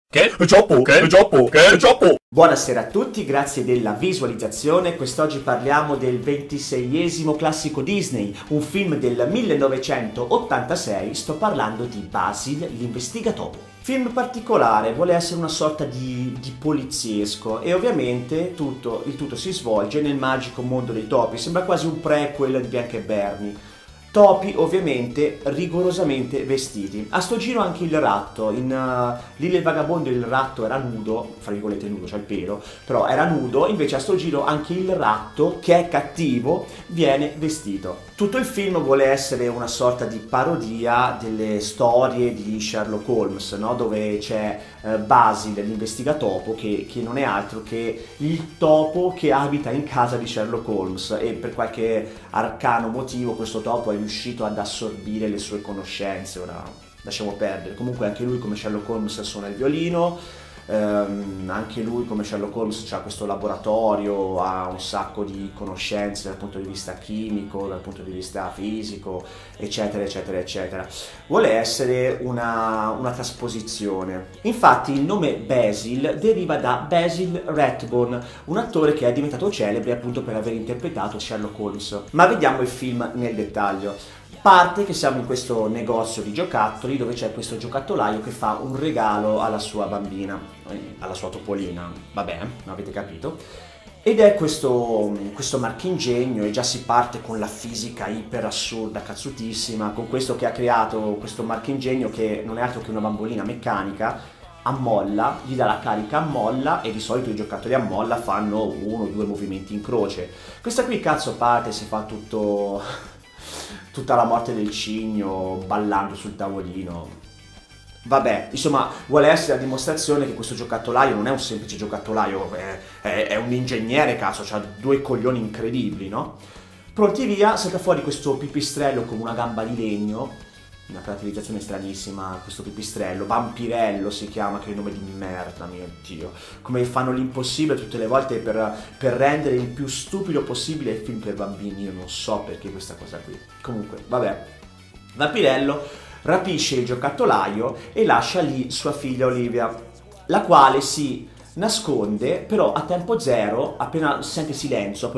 Che? È troppo? Che? È troppo? Che? È troppo? Buonasera a tutti, grazie della visualizzazione. Quest'oggi parliamo del 26esimo classico Disney, un film del 1986. Sto parlando di Basil l'investigatopo. Film particolare, vuole essere una sorta di poliziesco e ovviamente il tutto si svolge nel magico mondo dei topi. Sembra quasi un prequel di Bianca e Bernie. Topi ovviamente rigorosamente vestiti. A sto giro anche il ratto, in Lille il vagabondo il ratto era nudo, fra virgolette nudo, c'ha il pelo, però era nudo, invece a sto giro anche il ratto, che è cattivo, viene vestito. Tutto il film vuole essere una sorta di parodia delle storie di Sherlock Holmes, no? Dove c'è Basil, l'investigatopo, che non è altro che il topo che abita in casa di Sherlock Holmes e per qualche arcano motivo questo topo è riuscito ad assorbire le sue conoscenze. Ora lasciamo perdere. Comunque anche lui come Sherlock Holmes suona il violino, anche lui come Sherlock Holmes ha questo laboratorio, ha un sacco di conoscenze dal punto di vista chimico, dal punto di vista fisico, eccetera eccetera eccetera. Vuole essere una trasposizione. Infatti il nome Basil deriva da Basil Rathbone, un attore che è diventato celebre appunto per aver interpretato Sherlock Holmes. Ma vediamo il film nel dettaglio. Parte che siamo in questo negozio di giocattoli dove c'è questo giocattolaio che fa un regalo alla sua bambina, alla sua topolina, vabbè, non avete capito. Ed è questo marchingegno e già si parte con la fisica iper assurda, cazzutissima, con questo che ha creato questo marchingegno che non è altro che una bambolina meccanica, ammolla, gli dà la carica a molla e di solito i giocattoli a molla fanno uno o due movimenti in croce. Questa qui cazzo parte, si fa tutta la morte del cigno ballando sul tavolino. Vabbè, insomma, vuole essere la dimostrazione che questo giocattolaio non è un semplice giocattolaio, è un ingegnere, cazzo, ha due coglioni incredibili, no? Pronti via, salta fuori questo pipistrello con una gamba di legno, una caratterizzazione stranissima, questo pipistrello, Vampirello si chiama, che è il nome di merda, mio Dio. Come fanno l'impossibile tutte le volte per rendere il più stupido possibile il film per bambini, io non so perché questa cosa qui. Comunque, vabbè, Vampirello rapisce il giocattolaio e lascia lì sua figlia Olivia, la quale si nasconde, però a tempo zero, appena sente silenzio,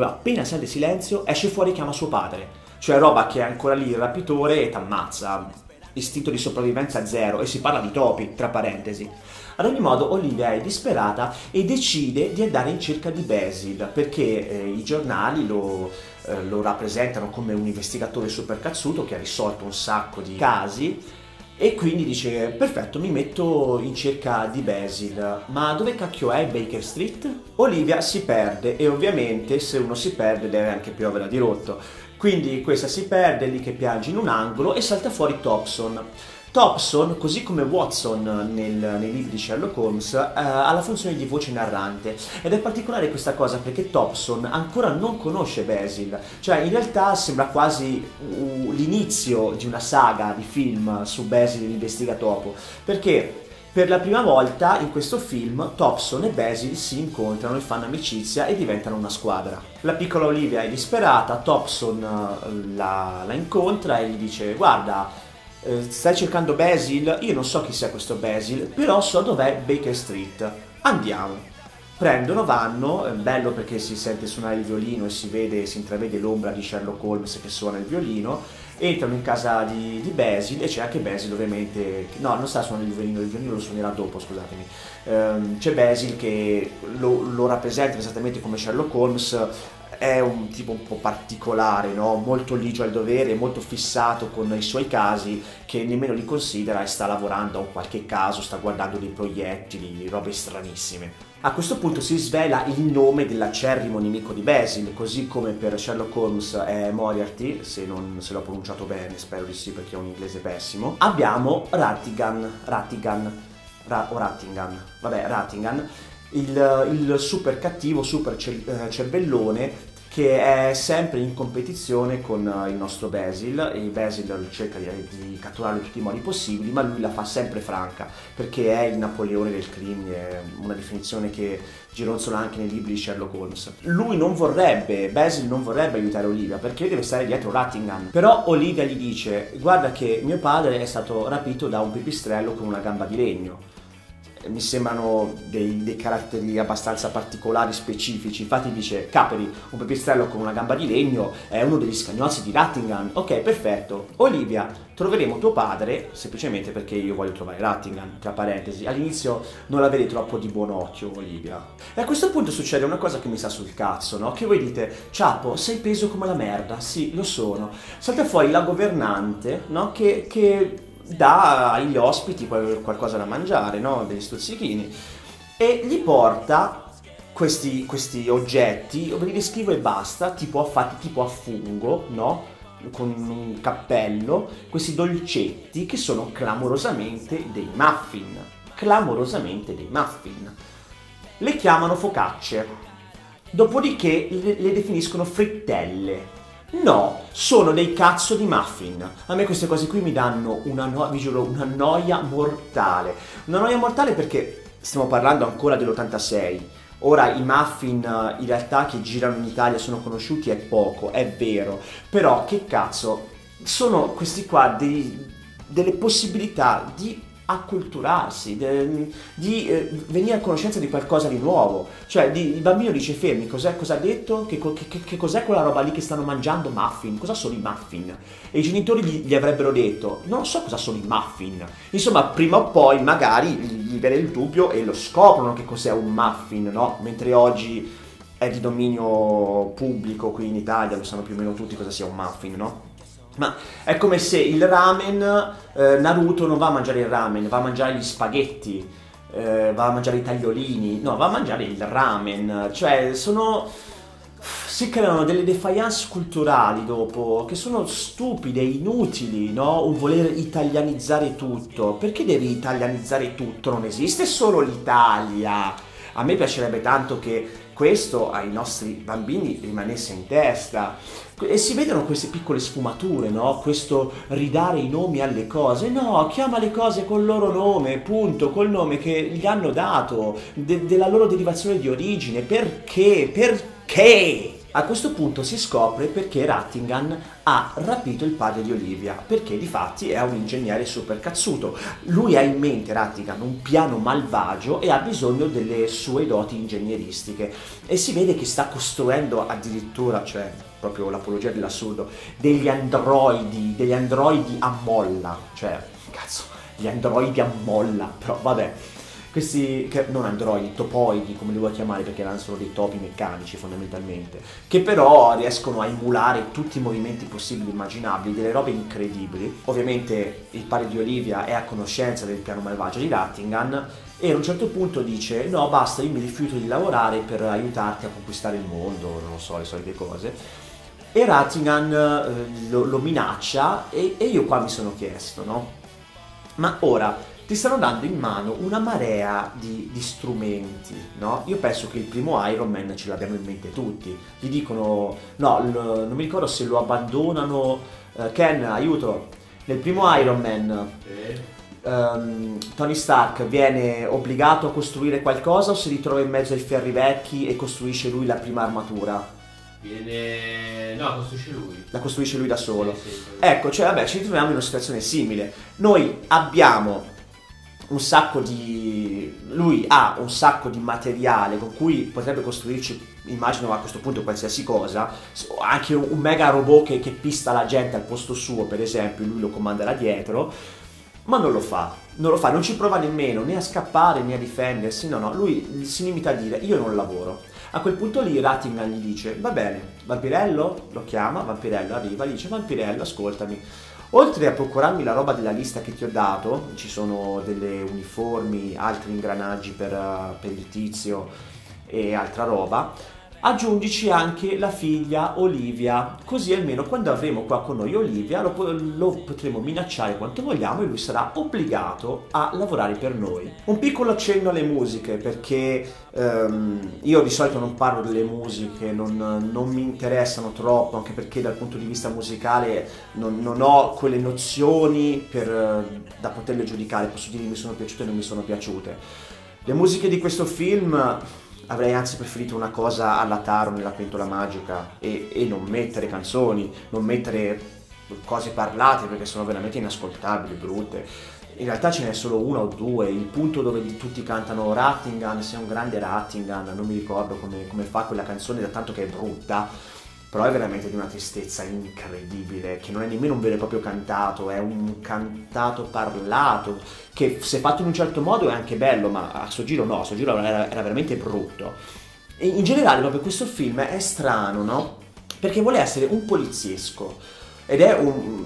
esce fuori e chiama suo padre. Cioè roba che è ancora lì il rapitore e t'ammazza, istinto di sopravvivenza zero, e si parla di topi, tra parentesi. Ad ogni modo Olivia è disperata e decide di andare in cerca di Basil, perché i giornali lo rappresentano come un investigatore super cazzuto che ha risolto un sacco di casi, e quindi dice, perfetto, mi metto in cerca di Basil. Ma dove cacchio è Baker Street? Olivia si perde e ovviamente se uno si perde deve anche piovere a dirotto. Quindi questa si perde, lì che piange in un angolo, e salta fuori Thompson. Thompson, così come Watson nei libri di Sherlock Holmes, ha la funzione di voce narrante. Ed è particolare questa cosa perché Thompson ancora non conosce Basil. Cioè in realtà sembra quasi l'inizio di una saga di film su Basil l'investigatopo. Perché per la prima volta in questo film Thompson e Basil si incontrano e fanno amicizia e diventano una squadra. La piccola Olivia è disperata, Thompson la incontra e gli dice, guarda, stai cercando Basil? Io non so chi sia questo Basil, però so dov'è Baker Street. Andiamo. Prendono, vanno, è bello perché si sente suonare il violino e si intravede l'ombra di Sherlock Holmes che suona il violino. Entrano in casa di Basil e c'è anche Basil ovviamente, no, non sta suonando il violino lo suonerà dopo, scusatemi. C'è Basil che lo rappresenta esattamente come Sherlock Holmes. È un tipo un po' particolare, no? Molto ligio al dovere, molto fissato con i suoi casi, che nemmeno li considera e sta lavorando a un qualche caso, sta guardando dei proiettili, robe stranissime. A questo punto si svela il nome dell'acerrimo nemico di Basil, così come per Sherlock Holmes è Moriarty, se l'ho pronunciato bene, spero di sì perché è un inglese pessimo. Abbiamo Rattigan, il super cattivo, super cervellone, che è sempre in competizione con il nostro Basil, e Basil cerca di catturarlo in tutti i modi possibili, ma lui la fa sempre franca, perché è il Napoleone del crimine, è una definizione che gironzola anche nei libri di Sherlock Holmes. Basil non vorrebbe aiutare Olivia, perché deve stare dietro Rattingham, però Olivia gli dice, guarda che mio padre è stato rapito da un pipistrello con una gamba di legno. mi sembrano dei caratteri abbastanza particolari, specifici. Infatti dice: Caperi, un pipistrello con una gamba di legno, è uno degli scagnozzi di Rattingham. Ok, perfetto. Olivia, troveremo tuo padre semplicemente perché io voglio trovare Rattingham, tra parentesi. All'inizio non la vedi troppo di buon occhio Olivia. E a questo punto succede una cosa che mi sta sul cazzo, no? Che voi dite: Ciapo, sei peso come la merda. Sì, lo sono. Salta fuori la governante, no? Che dà agli ospiti qualcosa da mangiare, no? Degli stuzzichini, e gli porta questi oggetti, ve li descrivo e basta, fatti tipo a fungo, no? Con un cappello, questi dolcetti che sono clamorosamente dei muffin, le chiamano focacce, dopodiché le definiscono frittelle. No, sono dei cazzo di muffin. A me queste cose qui mi danno vi giuro, una noia mortale. Una noia mortale perché stiamo parlando ancora dell'86. Ora i muffin in realtà che girano in Italia sono conosciuti è poco, è vero. Però che cazzo, sono questi qua delle possibilità di acculturarsi, di venire a conoscenza di qualcosa di nuovo. Cioè il bambino dice: fermi, cosa ha detto? Che cos'è quella roba lì che stanno mangiando? Muffin, cosa sono i muffin? E i genitori gli avrebbero detto: non so cosa sono i muffin. Insomma, prima o poi magari gli viene il dubbio e lo scoprono che cos'è un muffin, no? Mentre oggi è di dominio pubblico qui in Italia, lo sanno più o meno tutti cosa sia un muffin, no? Ma è come se il ramen, Naruto non va a mangiare il ramen, va a mangiare gli spaghetti, va a mangiare i tagliolini, no, va a mangiare il ramen. Cioè si creano delle defiance culturali dopo che sono stupide, inutili, no? Un voler italianizzare tutto. Perché devi italianizzare tutto? Non esiste solo l'Italia. A me piacerebbe tanto che questo ai nostri bambini rimanesse in testa. E si vedono queste piccole sfumature, no? Questo ridare i nomi alle cose. No, chiama le cose col loro nome, punto, col nome che gli hanno dato, della loro derivazione di origine. Perché? Perché? A questo punto si scopre perché Rattingham ha rapito il padre di Olivia, perché difatti è un ingegnere super cazzuto. Lui ha in mente, Rattingham, un piano malvagio e ha bisogno delle sue doti ingegneristiche. E si vede che sta costruendo addirittura, cioè proprio l'apologia dell'assurdo, degli androidi a molla. Cioè, cazzo, gli androidi a molla, però vabbè. Questi, non androidi, topoidi, come li vuoi chiamare, perché erano solo dei topi meccanici fondamentalmente, che però riescono a emulare tutti i movimenti possibili e immaginabili, delle robe incredibili. Ovviamente il padre di Olivia è a conoscenza del piano malvagio di Rattingham e a un certo punto dice: no, basta, io mi rifiuto di lavorare per aiutarti a conquistare il mondo, non lo so, le solite cose. E Rattingham lo minaccia e io qua mi sono chiesto, no? Ma ora ti stanno dando in mano una marea di strumenti, no? Io penso che il primo Iron Man ce l'abbiamo in mente tutti. Gli dicono, no, non mi ricordo se lo abbandonano, Ken, aiuto, nel primo Iron Man Tony Stark viene obbligato a costruire qualcosa o si ritrova in mezzo ai ferri vecchi e costruisce lui la prima armatura? No, costruisce lui. La costruisce lui da solo. Sì. Ecco, cioè vabbè, ci ritroviamo in una situazione simile. Noi abbiamo lui ha un sacco di materiale con cui potrebbe costruirci, immagino a questo punto, qualsiasi cosa, anche un mega robot che pista la gente al posto suo, per esempio, lui lo comanda da dietro, ma non lo fa, non ci prova nemmeno né a scappare né a difendersi, no, lui si limita a dire: io non lavoro. A quel punto lì Rattingham gli dice: va bene, Vampirello, lo chiama, Vampirello arriva, gli dice: Vampirello, ascoltami, oltre a procurarmi la roba della lista che ti ho dato, ci sono delle uniformi, altri ingranaggi per il tizio e altra roba, aggiungici anche la figlia Olivia, così almeno quando avremo qua con noi Olivia lo potremo minacciare quanto vogliamo e lui sarà obbligato a lavorare per noi. Un piccolo accenno alle musiche, perché io di solito non parlo delle musiche, non mi interessano troppo, anche perché dal punto di vista musicale non ho quelle nozioni da poterle giudicare. Posso dire che mi sono piaciute o non mi sono piaciute. Le musiche di questo film avrei anzi preferito una cosa alla Taro nella pentola magica e non mettere canzoni, non mettere cose parlate, perché sono veramente inascoltabili, brutte. in realtà ce n'è solo uno o due, il punto dove tutti cantano Rattingham, sei un grande Rattingham, non mi ricordo come fa quella canzone, da tanto che è brutta, però è veramente di una tristezza incredibile, che non è nemmeno un vero e proprio cantato, è un cantato parlato, che se fatto in un certo modo è anche bello, ma a suo giro no, a suo giro era veramente brutto. E in generale proprio questo film è strano, no? Perché vuole essere un poliziesco, ed è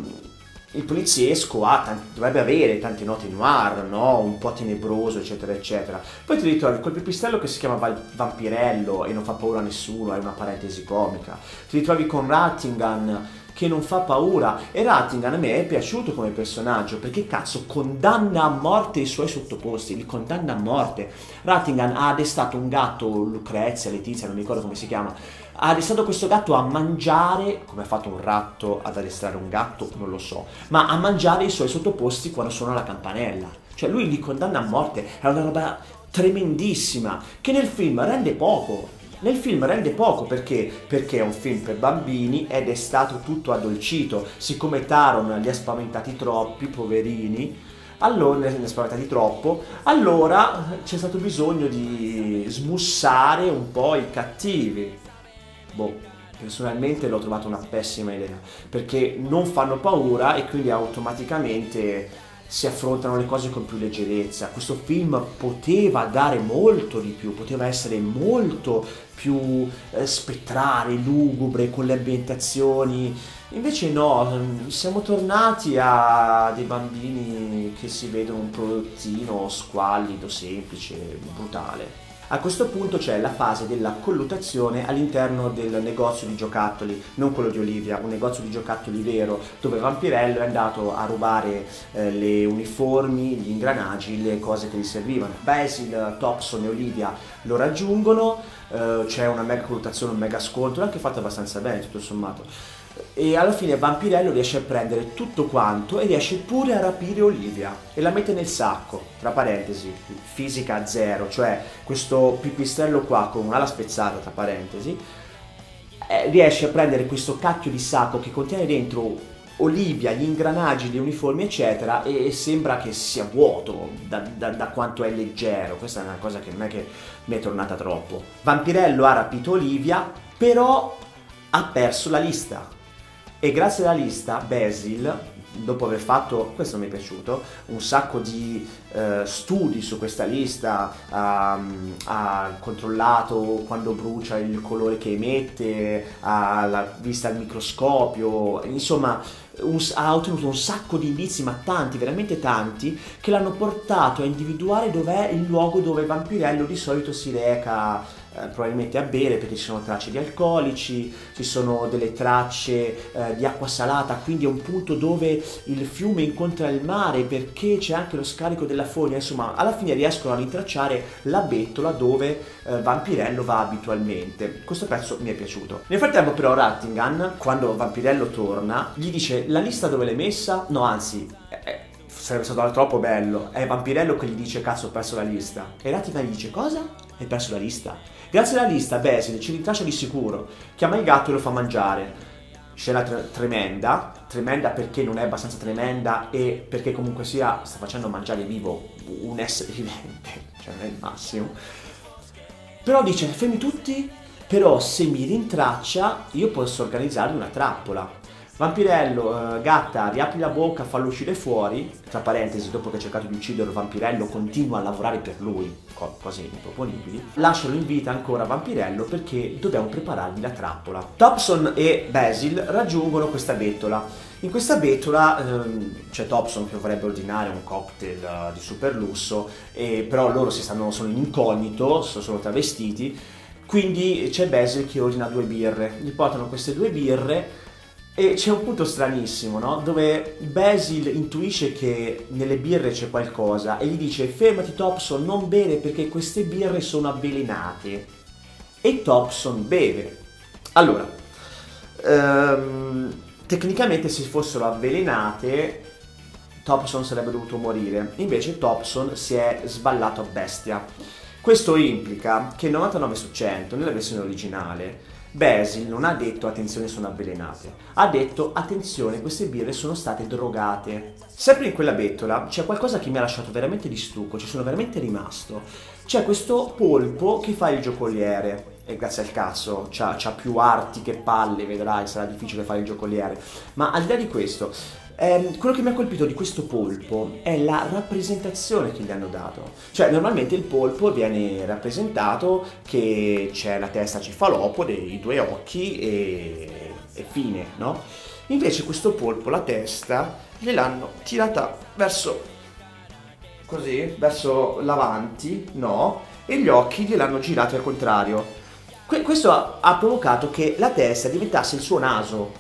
il poliziesco dovrebbe avere tante note noir, no? Un po' tenebroso, eccetera, eccetera. Poi ti ritrovi quel pipistrello che si chiama Vampirello e non fa paura a nessuno, è una parentesi comica. Ti ritrovi con Rattingham che non fa paura, e Rattingham a me è piaciuto come personaggio perché cazzo condanna a morte i suoi sottoposti, li condanna a morte. Rattingham ha addestrato un gatto, Lucrezia, Letizia, non mi ricordo come si chiama, ha addestrato questo gatto a mangiare, come ha fatto un ratto ad addestrare un gatto, non lo so, ma a mangiare i suoi sottoposti quando suona la campanella. Cioè lui li condanna a morte, è una roba tremendissima, che nel film rende poco. Nel film rende poco perché è un film per bambini ed è stato tutto addolcito. Siccome Taron li ha spaventati troppi, poverini, allora ne ha spaventati troppo, allora c'è stato bisogno di smussare un po' i cattivi. Boh, personalmente l'ho trovato una pessima idea, perché non fanno paura e quindi automaticamente si affrontano le cose con più leggerezza. Questo film poteva dare molto di più, poteva essere molto più spettrale, lugubre, con le ambientazioni. Invece no, siamo tornati a dei bambini che si vedono un prodottino squallido, semplice, brutale. A questo punto c'è la fase della colluttazione all'interno del negozio di giocattoli, non quello di Olivia, un negozio di giocattoli vero, dove Vampirello è andato a rubare le uniformi, gli ingranaggi, le cose che gli servivano. Basil, Thompson e Olivia lo raggiungono, c'è una mega colluttazione, un mega scontro, anche fatto abbastanza bene tutto sommato. E alla fine Vampirello riesce a prendere tutto quanto e riesce pure a rapire Olivia e la mette nel sacco, tra parentesi, fisica zero, cioè questo pipistrello qua con un'ala spezzata, tra parentesi, riesce a prendere questo cacchio di sacco che contiene dentro Olivia, gli ingranaggi, le uniformi eccetera, e sembra che sia vuoto da quanto è leggero. Questa è una cosa che non è che mi è tornata troppo. Vampirello ha rapito Olivia, però ha perso la lista. E grazie alla lista Basil, dopo aver fatto, questo mi è piaciuto, un sacco di studi su questa lista, ha controllato quando brucia il colore che emette, ha vista al microscopio, insomma ha ottenuto un sacco di indizi, ma tanti, veramente tanti, che l'hanno portato a individuare dov'è il luogo dove Vampirello di solito si reca, probabilmente a bere, perché ci sono tracce di alcolici, ci sono delle tracce di acqua salata, quindi è un punto dove il fiume incontra il mare, perché c'è anche lo scarico della fogna. Insomma, alla fine riescono a rintracciare la bettola dove Vampirello va abitualmente. Questo pezzo mi è piaciuto. Nel frattempo però Rattingham, quando Vampirello torna, gli dice: la lista dove l'hai messa? No, anzi, sarebbe stato troppo bello, è Vampirello che gli dice: cazzo, ho perso la lista. E Rattingham gli dice: cosa? Hai perso la lista? Grazie alla lista Basil ci rintraccia di sicuro, chiama il gatto e lo fa mangiare. Scena tremenda perché non è abbastanza tremenda e perché comunque sia sta facendo mangiare vivo un essere vivente, cioè non è il massimo. Però dice: fermi tutti, però se mi rintraccia io posso organizzargli una trappola. Vampirello, gatta, riapri la bocca, fallo uscire fuori. Tra parentesi, dopo che ha cercato di ucciderlo, Vampirello continua a lavorare per lui, cose improponibili. Lascialo in vita ancora Vampirello perché dobbiamo preparargli la trappola. Thompson e Basil raggiungono questa bettola. In questa bettola c'è Thompson che vorrebbe ordinare un cocktail di super lusso, però loro sono in incognito, sono travestiti, quindi c'è Basil che ordina 2 birre. Gli portano queste 2 birre. E c'è un punto stranissimo, no? Dove Basil intuisce che nelle birre c'è qualcosa e gli dice: fermati Thompson, non bere perché queste birre sono avvelenate. E Thompson beve. Allora, tecnicamente se fossero avvelenate Thompson sarebbe dovuto morire, invece Thompson si è sballato a bestia. Questo implica che 99 su 100 nella versione originale Basil non ha detto attenzione sono avvelenate, ha detto attenzione queste birre sono state drogate. Sempre in quella bettola c'è qualcosa che mi ha lasciato veramente di stucco, ci sono veramente rimasto. C'è questo polpo che fa il giocoliere e grazie al cazzo c'ha più arti che palle, vedrai, sarà difficile fare il giocoliere. Ma al di là di questo, quello che mi ha colpito di questo polpo è la rappresentazione che gli hanno dato. Cioè normalmente il polpo viene rappresentato che c'è la testa cefalopode, i due occhi e fine, no? Invece questo polpo, la testa, gliel'hanno tirata verso così, verso l'avanti, no? E gli occhi gliel'hanno girati al contrario. Questo ha provocato che la testa diventasse il suo naso.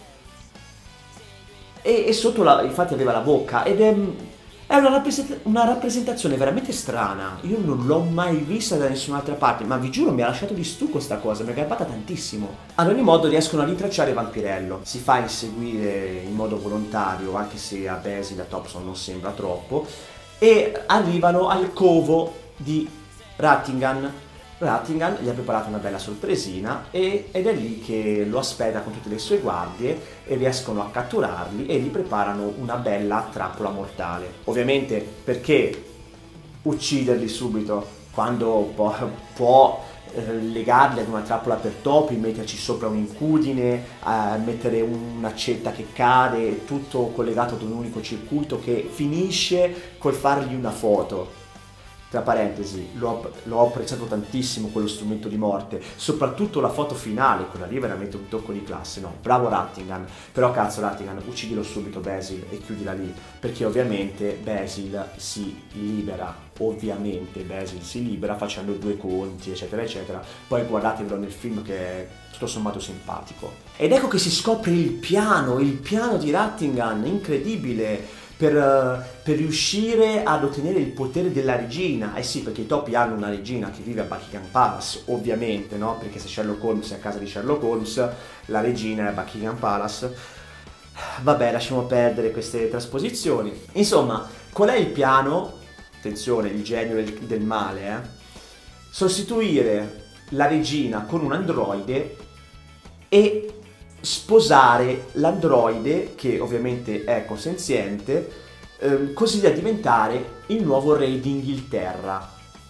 E sotto infatti aveva la bocca ed è una rappresentazione veramente strana. Io non l'ho mai vista da nessun'altra parte, ma vi giuro mi ha lasciato di stucco sta cosa, mi è garbata tantissimo. Ad ogni modo riescono a rintracciare Vampirello, si fa inseguire in modo volontario, anche se a Basil a Thompson non sembra troppo, e arrivano al covo di Rattingham. Rattingham gli ha preparato una bella sorpresina ed è lì che lo aspetta con tutte le sue guardie e riescono a catturarli e gli preparano una bella trappola mortale. Ovviamente perché ucciderli subito quando può legarli ad una trappola per topi, metterci sopra un'incudine, mettere un'accetta che cade, tutto collegato ad un unico circuito che finisce col fargli una foto. Tra parentesi, l'ho apprezzato tantissimo quello strumento di morte, soprattutto la foto finale, quella lì è veramente un tocco di classe, no? Bravo Rattingham, però cazzo Rattingham, uccidilo subito Basil e chiudila lì, perché ovviamente Basil si libera, facendo due conti, eccetera, eccetera, poi guardatevelo nel film che è tutto sommato simpatico. Ed ecco che si scopre il piano di Rattingham, incredibile! Per riuscire ad ottenere il potere della regina. Eh sì, perché i topi hanno una regina che vive a Buckingham Palace, ovviamente, no? Perché se Sherlock Holmes è a casa di Sherlock Holmes, la regina è a Buckingham Palace. Vabbè, lasciamo perdere queste trasposizioni. Insomma, qual è il piano? Attenzione, il genio del male, sostituire la regina con un androide e sposare l'androide, che ovviamente è consenziente, così da diventare il nuovo re d'Inghilterra.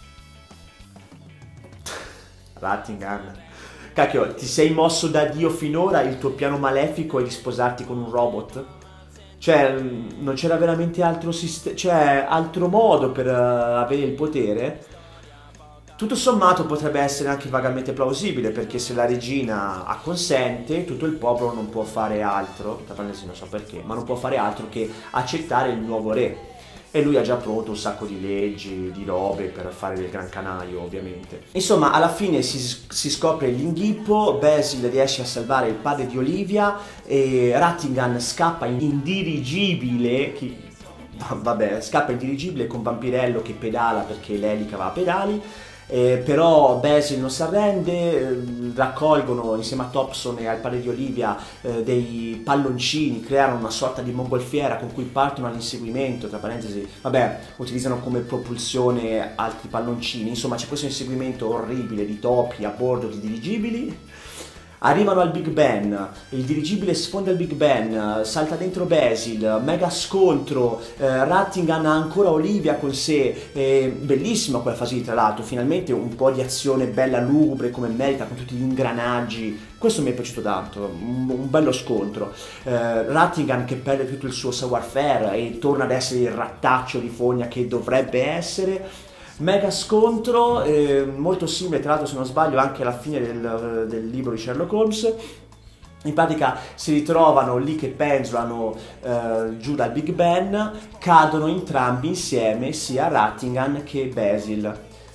Rattingham, cacchio, ti sei mosso da Dio finora, il tuo piano malefico è di sposarti con un robot? Cioè, non c'era veramente altro modo per avere il potere? Tutto sommato potrebbe essere anche vagamente plausibile, perché se la regina acconsente, tutto il popolo non può fare altro, non so perché, ma non può fare altro che accettare il nuovo re. E lui ha già pronto un sacco di leggi, di robe per fare del gran canaio, ovviamente. Insomma, alla fine si scopre l'inghippo, Basil riesce a salvare il padre di Olivia, e Rattingham scappa in dirigibile, scappa in dirigibile con Vampirello che pedala perché l'elica va a pedali. Però Basil non si arrende, raccolgono insieme a Thompson e al padre di Olivia dei palloncini, creano una sorta di mongolfiera con cui partono all'inseguimento, tra parentesi, utilizzano come propulsione altri palloncini, insomma c'è questo inseguimento orribile di topi a bordo di dirigibili. Arrivano al Big Ben, il dirigibile sfonda il Big Ben, salta dentro Basil, mega scontro, Rattingham ha ancora Olivia con sé, bellissima quella fase lì tra l'altro, finalmente un po' di azione bella lugubre come merita con tutti gli ingranaggi, questo mi è piaciuto tanto, un bello scontro. Rattingham che perde tutto il suo savoir-faire e torna ad essere il rattaccio di fogna che dovrebbe essere. Mega scontro, molto simile tra l'altro se non sbaglio anche alla fine del libro di Sherlock Holmes. In pratica si ritrovano lì che penzolano giù dal Big Ben, cadono entrambi insieme, sia Rattingham che Basil.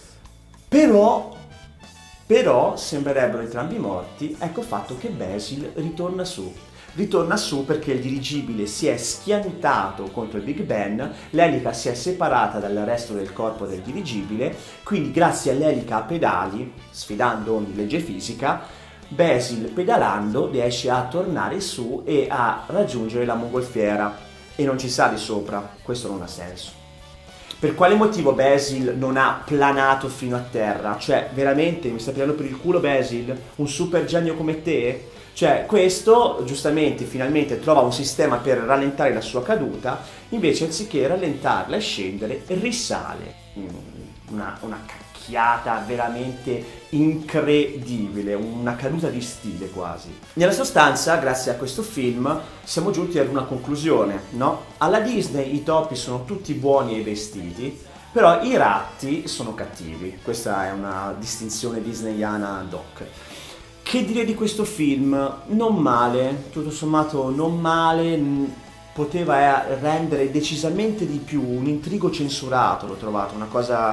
Però sembrerebbero entrambi morti, ecco fatto che Basil ritorna su. Ritorna su perché il dirigibile si è schiantato contro il Big Ben, l'elica si è separata dal resto del corpo del dirigibile, quindi grazie all'elica a pedali, sfidando ogni legge fisica, Basil pedalando riesce a tornare su e a raggiungere la mongolfiera e non ci sale sopra, questo non ha senso. Per quale motivo Basil non ha planato fino a terra? Cioè, veramente mi sta prendendo per il culo Basil? Un super genio come te? Cioè, questo giustamente finalmente trova un sistema per rallentare la sua caduta, invece anziché rallentarla e scendere, risale. Una cacchiata veramente incredibile, una caduta di stile quasi. Nella sostanza, grazie a questo film, siamo giunti ad una conclusione, no? Alla Disney i topi sono tutti buoni e vestiti, però i ratti sono cattivi. Questa è una distinzione disneyana doc. Che dire di questo film? Non male, tutto sommato non male, poteva rendere decisamente di più, un intrigo censurato l'ho trovato, una cosa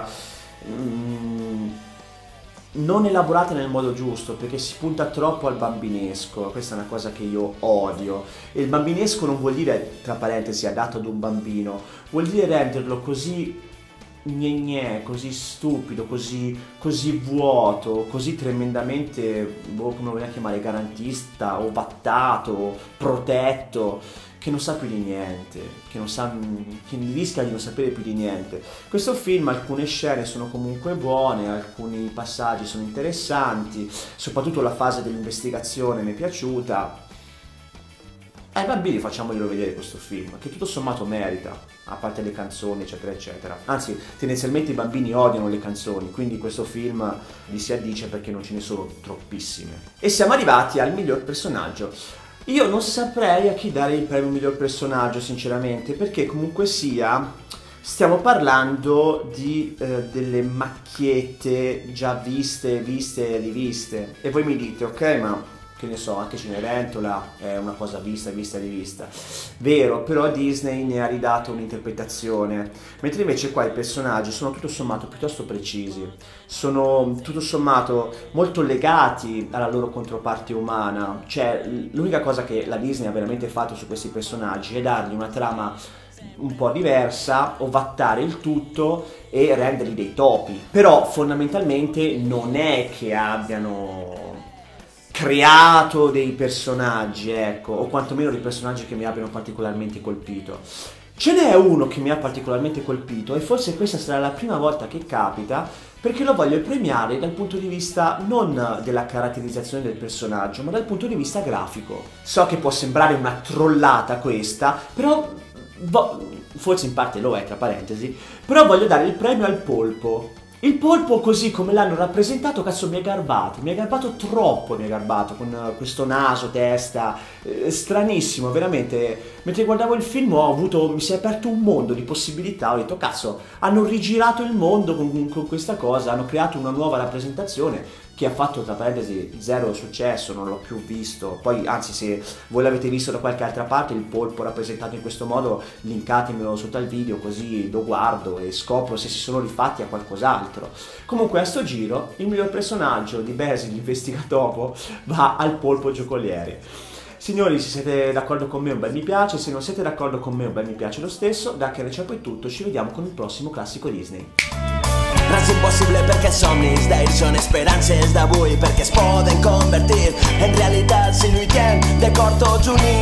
non elaborata nel modo giusto, perché si punta troppo al bambinesco, questa è una cosa che io odio. E il bambinesco non vuol dire, tra parentesi, adatto ad un bambino, vuol dire renderlo così così stupido, così vuoto, così tremendamente, come vogliamo chiamare, garantista, ovattato, protetto, che non sa più di niente, che rischia di non sapere più di niente. Questo film, alcune scene sono comunque buone, alcuni passaggi sono interessanti, soprattutto la fase dell'investigazione mi è piaciuta. Ai bambini facciamoglielo vedere questo film, che tutto sommato merita, a parte le canzoni eccetera eccetera. Anzi, tendenzialmente i bambini odiano le canzoni, quindi questo film vi si addice perché non ce ne sono troppissime. E siamo arrivati al miglior personaggio. Io non saprei a chi dare il premio miglior personaggio sinceramente, perché comunque sia stiamo parlando di delle macchiette già viste e riviste. E voi mi dite, ok, ma che ne so, anche Cenerentola è una cosa vista e rivista. Vero, però Disney ne ha ridato un'interpretazione, mentre invece qua i personaggi sono tutto sommato piuttosto precisi, sono tutto sommato molto legati alla loro controparte umana. Cioè, l'unica cosa che la Disney ha veramente fatto su questi personaggi è dargli una trama un po' diversa, ovattare il tutto e renderli dei topi. Però fondamentalmente non è che abbiano creato dei personaggi, ecco, o quantomeno dei personaggi che mi abbiano particolarmente colpito. Ce n'è uno che mi ha particolarmente colpito e forse questa sarà la prima volta che capita, perché lo voglio premiare dal punto di vista non della caratterizzazione del personaggio, ma dal punto di vista grafico. So che può sembrare una trollata questa, però forse in parte lo è, tra parentesi, però voglio dare il premio al polpo. Il polpo, così come l'hanno rappresentato, cazzo, mi è garbato troppo, con questo naso, testa, stranissimo, veramente. Mentre guardavo il film mi si è aperto un mondo di possibilità, ho detto, cazzo, hanno rigirato il mondo con questa cosa, hanno creato una nuova rappresentazione che ha fatto, tra parentesi, zero successo, non l'ho più visto. Poi, anzi, se voi l'avete visto da qualche altra parte, il polpo rappresentato in questo modo, linkatemelo sotto al video, così lo guardo e scopro se si sono rifatti a qualcos'altro. Comunque, a sto giro, il miglior personaggio di Basil, l'investigatopo, va al polpo giocoliere. Signori, se siete d'accordo con me un bel mi piace, se non siete d'accordo con me un bel mi piace lo stesso. Da Chiacchiere è tutto, ci vediamo con il prossimo classico Disney. Res impossible perquè somnis d'ahir són esperances d'avui, perquè es poden convertir en realitat si lluitem de cor tots units.